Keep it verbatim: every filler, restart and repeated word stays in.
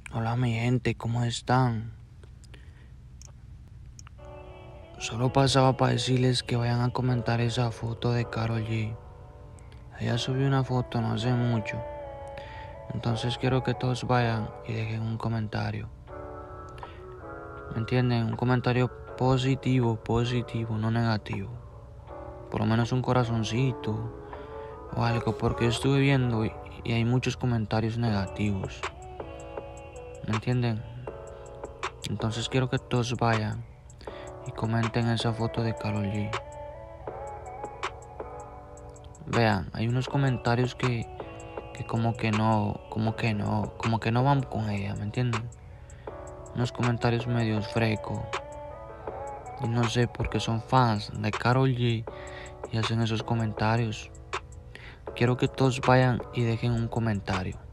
Hola mi gente, ¿cómo están? Solo pasaba para decirles que vayan a comentar esa foto de Karol G. Ella subió una foto no hace mucho. Entonces quiero que todos vayan y dejen un comentario. ¿Me entienden? Un comentario positivo, positivo, no negativo. Por lo menos un corazoncito o algo, porque yo estuve viendo y, y hay muchos comentarios negativos. ¿Me entienden? Entonces quiero que todos vayan y comenten esa foto de Karol G. Vean, hay unos comentarios que, que como que no, como que no, como que no van con ella, ¿me entienden? Unos comentarios medios frecos. Y no sé por qué son fans de Karol G y hacen esos comentarios. Quiero que todos vayan y dejen un comentario.